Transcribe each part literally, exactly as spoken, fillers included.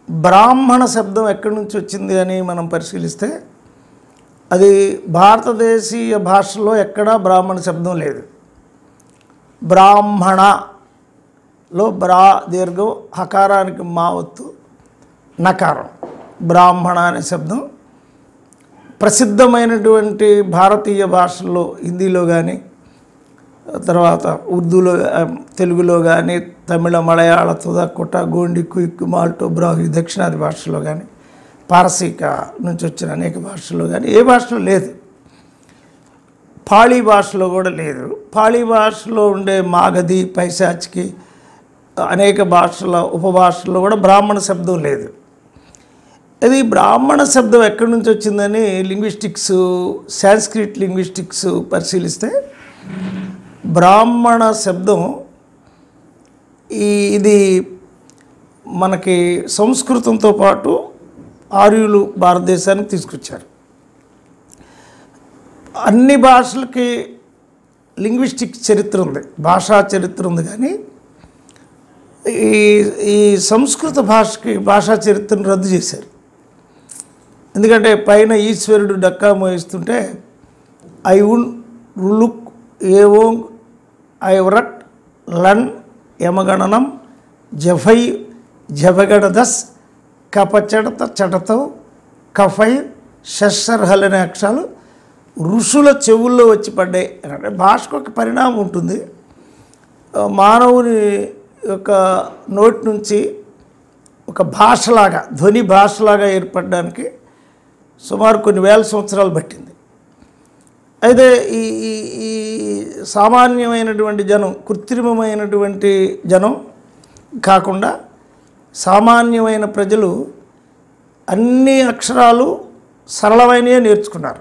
బ్రాహ్మణ శబ్దం ఎక్కడి నుంచి వచ్చింది అని మనం పరిశీలిస్తే అది భారతదేశీయ భాషలో ఎక్కడా బ్రాహ్మణ శబ్దం లేదు. బ్రాహ్మణలో బ్రా దీర్ఘం, హకారానికి మా ఒత్తు, నకారం, బ్రాహ్మణ అనే శబ్దం ప్రసిద్ధమైనటువంటి భారతీయ భాషల్లో హిందీలో కానీ, తర్వాత ఉర్దూలో, తెలుగులో కానీ, తమిళ, మలయాళ, తుదకుట, గోండి, కుయిక్కు, మాల్టో, బ్రాహ్మీ, దక్షిణాది భాషలో కానీ, పారసీక నుంచి వచ్చిన అనేక భాషల్లో కానీ ఏ భాషలో లేదు. పాళీ భాషలో కూడా లేదు. పాళీ భాషలో ఉండే మాగధి, పైశాచికి, అనేక భాషల ఉపభాషల్లో కూడా బ్రాహ్మణ శబ్దం లేదు. ఇది బ్రాహ్మణ శబ్దం ఎక్కడి నుంచి వచ్చిందని లింగ్విస్టిక్స్, సాంస్క్రిట్ లింగ్విస్టిక్స్ పరిశీలిస్తే బ్రాహ్మణ శబ్దం ఈ ఇది మనకి సంస్కృతంతో పాటు ఆర్యులు భారతదేశానికి తీసుకొచ్చారు. అన్ని భాషలకి లింగ్విస్టిక్ చరిత్ర ఉంది, భాషా చరిత్ర ఉంది. కానీ ఈ ఈ సంస్కృత భాషకి భాషా చరిత్రను రద్దు చేశారు. ఎందుకంటే పైన ఈశ్వరుడు డక్కా మోయిస్తుంటే ఐ ఉన్ రులుక్ ఏవోంగ్ ఐవ్రట్ లన్ యమగణనం జఫై జభగడదస్ కపచడత చడతవ్ కఫై షర్హల్ అనే అక్షరాలు ఋషుల చెవుల్లో వచ్చి పడ్డాయి. అంటే భాషకు ఒక పరిణామం ఉంటుంది. మానవుని యొక్క నోటి నుంచి ఒక భాషలాగా, ధ్వని భాషలాగా ఏర్పడడానికి సుమారు కొన్ని వేల సంవత్సరాలు పట్టింది. అయితే ఈ ఈ సామాన్యమైనటువంటి జనం, కృత్రిమమైనటువంటి జనం కాకుండా సామాన్యమైన ప్రజలు అన్ని అక్షరాలు సరళమైనవే నేర్చుకున్నారు.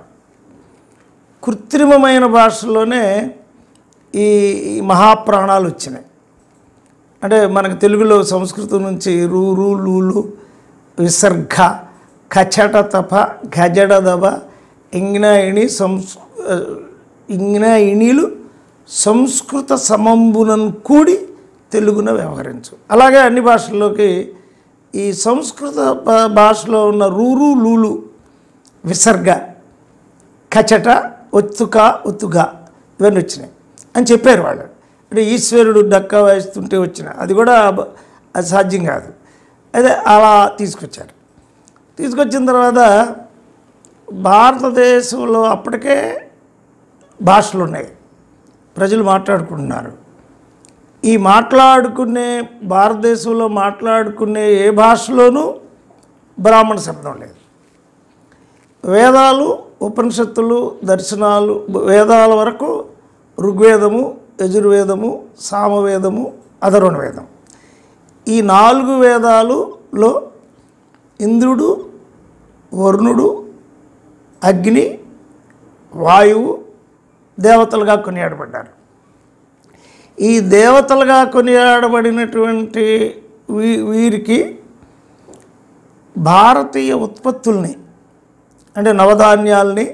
కృత్రిమమైన భాషలోనే ఈ మహాప్రాణాలు వచ్చినాయి. అంటే మనకు తెలుగులో సంస్కృతం నుంచి రూ రూ లూలు, విసర్గ, కచట తప, గజడ దబ, ఇంగ్నాయిణి సంస్ ఇంగ్నాయిణీలు సంస్కృత సమంబునను కూడి తెలుగున వ్యవహరించు. అలాగే అన్ని భాషల్లోకి ఈ సంస్కృత భాషలో ఉన్న రూరు లూలు, విసర్గ, కచట, ఒత్తుక, ఒత్తుగా ఇవన్నీ వచ్చినాయి అని చెప్పారు వాళ్ళు. అంటే ఈశ్వరుడు డక్కా వాయిస్తుంటే వచ్చిన అది కూడా అది సాధ్యం కాదు. అదే అలా తీసుకొచ్చారు. తీసుకొచ్చిన తర్వాత భారతదేశంలో అప్పటికే భాషలు ఉన్నాయి, ప్రజలు మాట్లాడుకుంటున్నారు. ఈ మాట్లాడుకునే భారతదేశంలో మాట్లాడుకునే ఏ భాషలోనూ బ్రాహ్మణ శబ్దం లేదు. వేదాలు, ఉపనిషత్తులు, దర్శనాలు, వేదాల వరకు ఋగ్వేదము, యజుర్వేదము, సామవేదము, అధర్వణ వేదం, ఈ నాలుగు వేదాలులో ఇంద్రుడు, వరుణుడు, అగ్ని, వాయువు దేవతలుగా కొనియాడబడ్డారు. ఈ దేవతలుగా కొనియాడబడినటువంటి వీ వీరికి భారతీయ ఉత్పత్తుల్ని, అంటే నవధాన్యాల్ని,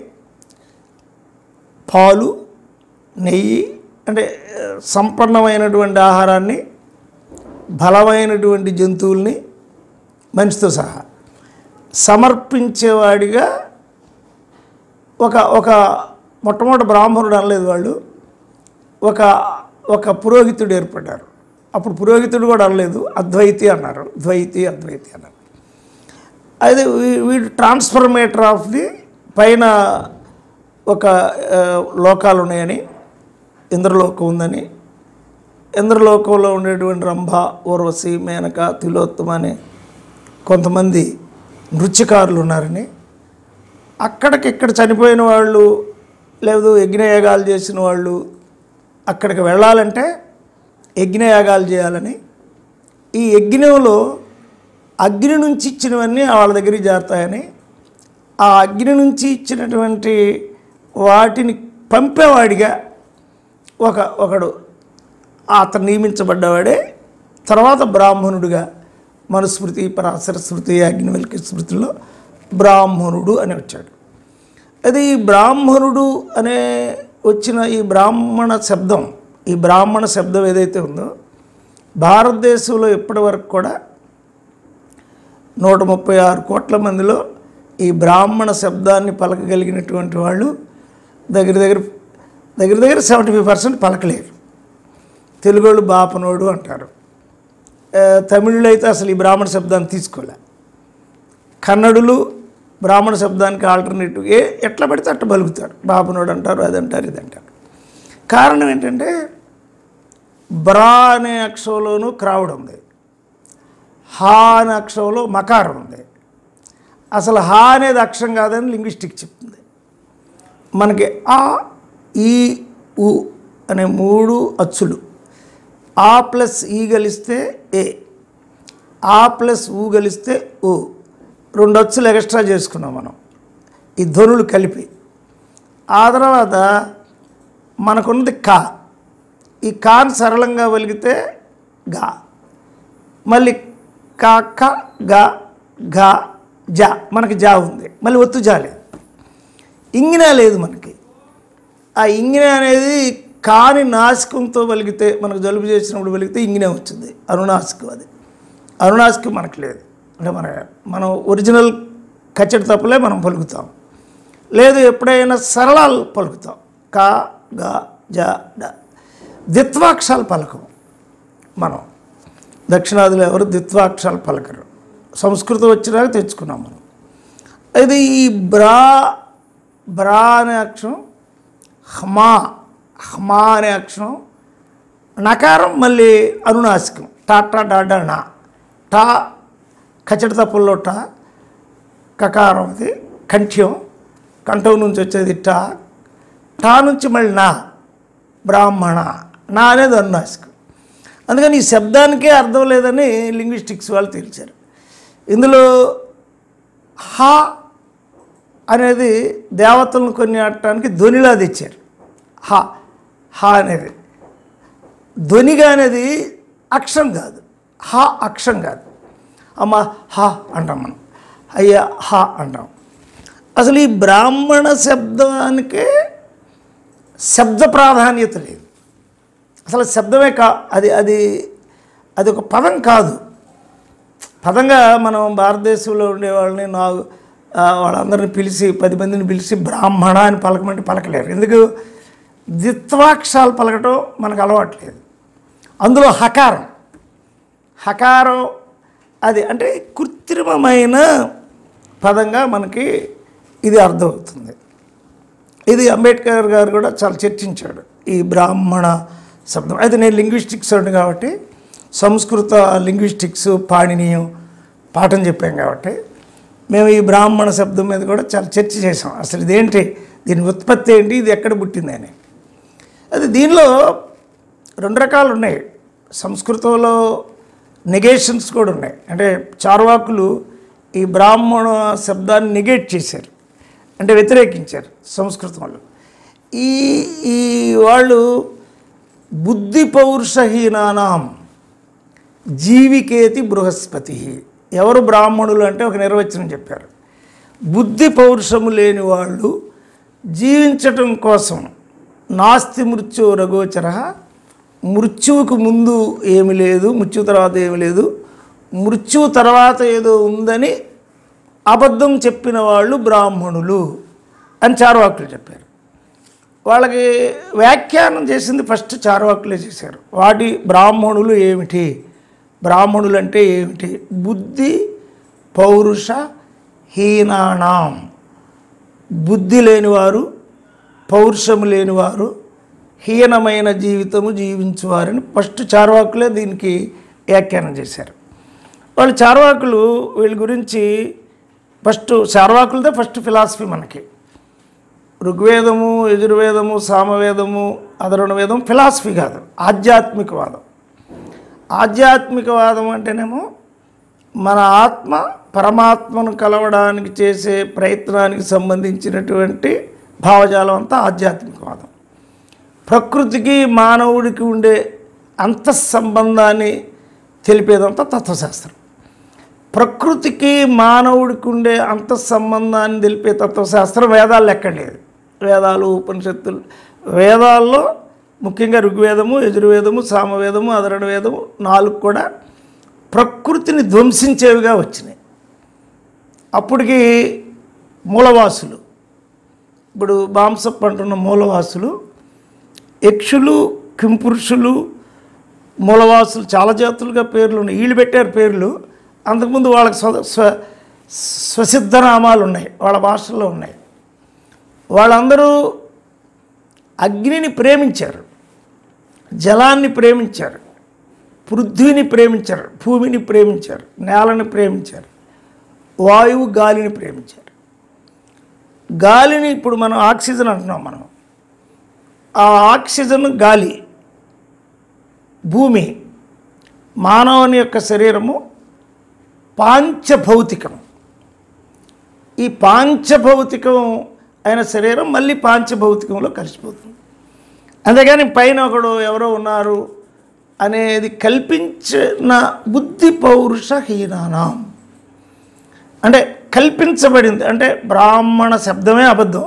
పాలు, నెయ్యి, అంటే సంపన్నమైనటువంటి ఆహారాన్ని, బలమైనటువంటి జంతువుల్ని మనిషితో సహా సమర్పించేవాడిగా ఒక ఒక మొట్టమొదటి బ్రాహ్మణుడు అనలేదు వాళ్ళు, ఒక ఒక పురోహితుడు ఏర్పడ్డారు. అప్పుడు పురోహితుడు కూడా అనలేదు, అద్వైతి అన్నారు. ద్వైతి, అద్వైతి అన్నారు. అయితే వీడు ట్రాన్స్ఫర్మేటర్ ఆఫ్ ది, పైన ఒక లోకాలు ఉన్నాయని, ఇంద్రలోకం ఉందని, ఇంద్రలోకంలో ఉండేటువంటి రంభ, ఊర్వశి, మేనక, తిలోత్తమ అని కొంతమంది నృత్యకారులు ఉన్నారని, అక్కడికి ఇక్కడ చనిపోయిన వాళ్ళు లేదు యజ్ఞయాగాలు చేసిన వాళ్ళు అక్కడికి వెళ్ళాలంటే యజ్ఞయాగాలు చేయాలని, ఈ యజ్ఞంలో అగ్ని నుంచి ఇచ్చినవన్నీ వాళ్ళ దగ్గరికి చేరుతాయని, ఆ అగ్ని నుంచి ఇచ్చినటువంటి వాటిని పంపేవాడిగా ఒక ఒకడు అతను నియమించబడ్డవాడే తర్వాత బ్రాహ్మణుడిగా మనుస్మృతి, పరాశర స్మృతి, అగ్నివల్కి స్మృతిలో బ్రాహ్మణుడు అని వచ్చాడు. అది బ్రాహ్మణుడు అనే వచ్చిన ఈ బ్రాహ్మణ శబ్దం, ఈ బ్రాహ్మణ శబ్దం ఏదైతే ఉందో భారతదేశంలో ఇప్పటి వరకు కూడా నూట ముప్పై ఆరు కోట్ల మందిలో ఈ బ్రాహ్మణ శబ్దాన్ని పలకగలిగినటువంటి వాళ్ళు దగ్గర దగ్గర దగ్గర దగ్గర సెవెంటీ ఫైవ్ పర్సెంట్ పలకలేరు. తెలుగు వాళ్ళు బాపనోడు అంటారు. తమిళులు అయితే అసలు ఈ బ్రాహ్మణ శబ్దాన్ని తీసుకోలే. కన్నడులు బ్రాహ్మణ శబ్దానికి ఆల్టర్నేటివ్ ఏ ఎట్లా పడితే అట్లా పలుకుతారు. బాపనోడు అంటారు, అది అంటారు, ఇది అంటారు. కారణం ఏంటంటే బ్రా అనే అక్షరంలోనూ క్రావుడ్ ఉంది, హా అనే అక్షరంలో మకారం ఉంది. అసలు హా అనేది అక్షరం కాదని లింగ్విస్టిక్ చెప్తుంది. మనకి ఆ, ఈ, ఉ అనే మూడు అచ్చులు. ఆ ప్లస్ ఈ కలిస్తే ఏ, ఆ ప్లస్ ఊ కలిస్తే ఓ, రెండు అచ్చులు ఎక్స్ట్రా చేసుకున్నాం మనం ఈ ధ్వనులు కలిపి. ఆ తర్వాత మనకున్నది కా. ఈ కాని సరళంగా వెలిగితే గా, మళ్ళీ కా క గా గా జా, మనకి జా ఉంది, మళ్ళీ ఒత్తు జాలే. ఇంగినా లేదు మనకి. ఆ ఇంగిన అనేది కాని నాసికంతో వెలిగితే, మనకు జలుబు చేసినప్పుడు వెలిగితే ఇంగినే వచ్చింది, అనునాసికం. అది అనునాసికం మనకు లేదు. అంటే మన మనం ఒరిజినల్ కచ్చడి తప్పులే మనం పలుకుతాం. లేదు ఎప్పుడైనా సరళాలు పలుకుతాం, కా గా జా డ. ద్విత్వాక్షరాలు పలకం మనం. దక్షిణాదిలో ఎవరు ద్విత్వాక్షరాలు పలకరు. సంస్కృతం వచ్చినాక తెచ్చుకున్నాం మనం. అయితే ఈ బ్రా బ్రా అనే అక్షరం, హమా హమా అనే అక్షరం, నకారం మళ్ళీ అనునాసికం. టాటా డాడా నా. టా కచ్చడి తప్పుల్లో టా, కకారం అది కంఠ్యం, కంఠం నుంచి వచ్చేది టా. టా నుంచి మళ్ళీ నా, బ్రాహ్మణ. నా అనేది అనునాసికం. అందుకని ఈ శబ్దానికే అర్థం లేదని లింగ్విస్టిక్స్ వాళ్ళు తేల్చారు. ఇందులో హా అనేది దేవతలను కొనియాడటానికి ధ్వనిలా తెచ్చారు. హా హా అనేది ధ్వనిగా అనేది అక్షరం కాదు, హా అక్షరం కాదు. అమ్మ హా అంటాం మనం, అయ్యా హా అంటాం. అసలు ఈ బ్రాహ్మణ శబ్దానికే శబ్ద ప్రాధాన్యత లేదు. అసలు శబ్దమే కా, అది అది అది ఒక పదం కాదు. పదంగా మనం భారతదేశంలో ఉండేవాళ్ళని నా వాళ్ళందరిని పిలిచి పది మందిని పిలిచి బ్రాహ్మణ అని పలకమంటే పలకలేరు. ఎందుకు? ద్విత్వాక్షరాలు పలకటం మనకు అలవాట్లేదు. అందులో హకారం హకారం అది అంటే కృత్రిమమైన పదంగా మనకి ఇది అర్థమవుతుంది. ఇది అంబేద్కర్ గారు కూడా చాలా చర్చించాడు ఈ బ్రాహ్మణ శబ్దం. అయితే నేను లింగ్విస్టిక్స్ ఉంది కాబట్టి సంస్కృత లింగ్విస్టిక్స్ పాణినీయం పాఠం చెప్పాం కాబట్టి మేము ఈ బ్రాహ్మణ శబ్దం మీద కూడా చాలా చర్చ చేసాం. అసలు ఇదేంటి, దీని ఉత్పత్తి ఏంటి, ఇది ఎక్కడ పుట్టింది అని. అది దీనిలో రెండు రకాలు ఉన్నాయి. సంస్కృతంలో నెగేషన్స్ కూడా ఉన్నాయి. అంటే చార్వాకులు ఈ బ్రాహ్మణ శబ్దాన్ని నెగేట్ చేశారు, అంటే వ్యతిరేకించారు సంస్కృతంలో. ఈ ఈ వాళ్ళు బుద్ధి పౌరుషహీనానాం జీవికేతి బృహస్పతి. ఎవరు బ్రాహ్మణులు అంటే ఒక నిర్వచనం చెప్పారు. బుద్ధి పౌరుషము లేని వాళ్ళు జీవించటం కోసం నాస్తి మృత్యు రఘోచర, మృత్యువుకు ముందు ఏమి లేదు, మృత్యు తర్వాత ఏమి లేదు, మృత్యు తర్వాత ఏదో ఉందని అబద్ధం చెప్పిన వాళ్ళు బ్రాహ్మణులు అని చార్వాకులు చెప్పారు. వాళ్ళకి వ్యాఖ్యానం చేసింది ఫస్ట్ చార్వాకులే చేశారు. వాటి బ్రాహ్మణులు ఏమిటి, బ్రాహ్మణులు అంటే ఏమిటి? బుద్ధి పౌరుష హీనానాం, బుద్ధి లేనివారు, పౌరుషము లేనివారు, హీనమైన జీవితము జీవించువారని ఫస్ట్ చార్వాకులే దీనికి వ్యాఖ్యానం చేశారు. వాళ్ళు చార్వాకులు వీళ్ళ గురించి ఫస్ట్ చార్వాకులదే ఫస్ట్ ఫిలాసఫీ మనకి. ఋగ్వేదము, యజుర్వేదము, సామవేదము, అధర్వణ వేదం ఫిలాసఫీ కాదు, ఆధ్యాత్మికవాదం. ఆధ్యాత్మికవాదం అంటేనేమో మన ఆత్మ పరమాత్మను కలవడానికి చేసే ప్రయత్నానికి సంబంధించినటువంటి భావజాలం అంతా ఆధ్యాత్మికవాదం. ప్రకృతికి మానవుడికి ఉండే అంతఃసంబంధాన్ని తెలిపేదంతా తత్వశాస్త్రం. ప్రకృతికి మానవుడికి ఉండే అంతఃసంబంధాన్ని తెలిపే తత్వశాస్త్రం వేదాల్లో ఎక్కడ లేదు. వేదాలు, ఉపనిషత్తులు, వేదాల్లో ముఖ్యంగా ఋగ్వేదము, యజుర్వేదము, సామవేదము, అధర్వణ వేదము నాలుగు కూడా ప్రకృతిని ధ్వంసించేవిగా వచ్చినాయి. అప్పటికి మూలవాసులు, ఇప్పుడు బాంసప్ అంటున్న మూలవాసులు, యక్షులు, కింపురుషులు, మూలవాసులు చాలా జాతులుగా పేర్లు ఉన్నాయి. వీళ్ళు పెట్టారు పేర్లు. అంతకుముందు వాళ్ళకి స్వ స్వ స్వసిద్ధనామాలు ఉన్నాయి, వాళ్ళ భాషల్లో ఉన్నాయి. వాళ్ళందరూ అగ్నిని ప్రేమించారు, జలాన్ని ప్రేమించారు, పృథ్వీని ప్రేమించారు, భూమిని ప్రేమించారు, నేలని ప్రేమించారు, వాయువు గాలిని ప్రేమించారు. గాలిని ఇప్పుడు మనం ఆక్సిజన్ అంటున్నాం. మనం ఆ ఆక్సిజన్ గాలి, భూమి, మానవుని యొక్క శరీరము పాంచభౌతికం. ఈ పాంచభౌతికం అయిన శరీరం మళ్ళీ పాంచభౌతికంలో కలిసిపోతుంది. అంతేగాని పైన ఒకడు ఎవరో ఉన్నారు అనేది కల్పించిన బుద్ధి పౌరుషహీనానం అంటే కల్పించబడింది. అంటే బ్రాహ్మణ శబ్దమే అబద్ధం,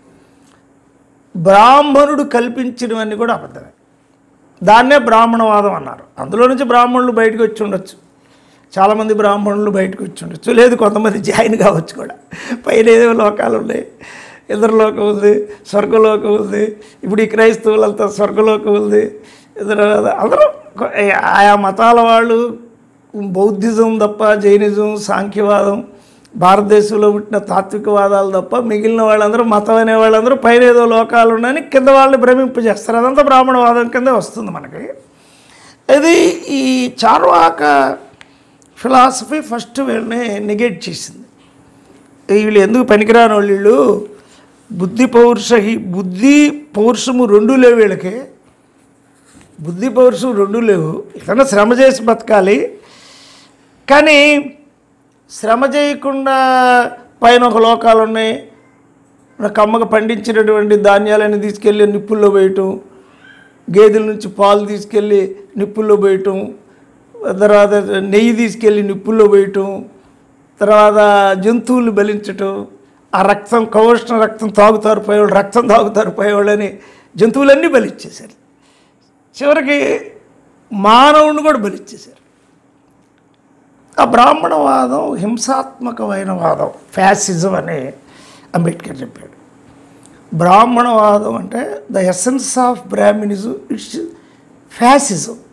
బ్రాహ్మణుడు కల్పించినవన్నీ కూడా అబద్ధమే. దాన్నే బ్రాహ్మణవాదం అన్నారు. అందులో నుంచి బ్రాహ్మణులు బయటకు వచ్చి ఉండొచ్చు, చాలామంది బ్రాహ్మణులు బయటకు వచ్చి ఉండొచ్చు, లేదు కొంతమంది జాయిన్ కావచ్చు కూడా. పైన ఏదో లోకాలు ఉన్నాయి, ఇంద్రలోకం ఉంది, స్వర్గలోకం ఉంది. ఇప్పుడు ఈ క్రైస్తవులంతా స్వర్గలోకం ఉంది. ఇద్దరు అందరూ ఆయా మతాల వాళ్ళు, బౌద్ధిజం తప్ప, జైనిజం, సాంఖ్యవాదం, భారతదేశంలో పుట్టిన తాత్వికవాదాలు తప్ప మిగిలిన వాళ్ళందరూ, మతం అనే వాళ్ళందరూ పైన ఏదో లోకాలు ఉన్నాయని కింద వాళ్ళని భ్రమింపజేస్తారు. అదంతా బ్రాహ్మణవాదం కింద వస్తుంది మనకి. ఇది ఈ చార్వాక ఫిలాసఫీ ఫస్ట్ వీళ్ళని నెగెట్ చేసింది. వీళ్ళు ఎందుకు పనికిరాని వాళ్ళు, వీళ్ళు బుద్ధి పౌరుష బుద్ధి పౌరుషము రెండూ లేవు వీళ్ళకి. బుద్ధి పౌరుషం రెండూ లేవు. ఏదైనా శ్రమ చేసి బతకాలి, కానీ శ్రమ చేయకుండా పైన ఒక లోకాలు ఉన్నాయి. కమ్మగా పండించినటువంటి ధాన్యాలని తీసుకెళ్ళి నిప్పుల్లో వేయటం, గేదెల నుంచి పాలు తీసుకెళ్ళి నిప్పుల్లో వేయటం, తర్వాత నెయ్యి తీసుకెళ్ళి నిప్పుల్లో వేయటం, తర్వాత జంతువులు బలించటం, ఆ రక్తం కౌష్ణ రక్తం తాగుతారు పోయేవాళ్ళు, రక్తం తాగుతారు పోయేవాళ్ళని జంతువులన్నీ బలిచ్చేశారు. చివరికి మానవుని కూడా బలిచ్చేశారు. ఆ బ్రాహ్మణవాదం హింసాత్మకమైన వాదం, ఫ్యాసిజం అని అంబేద్కర్ చెప్పాడు. బ్రాహ్మణవాదం అంటే the essence of Brahminism it's fascism.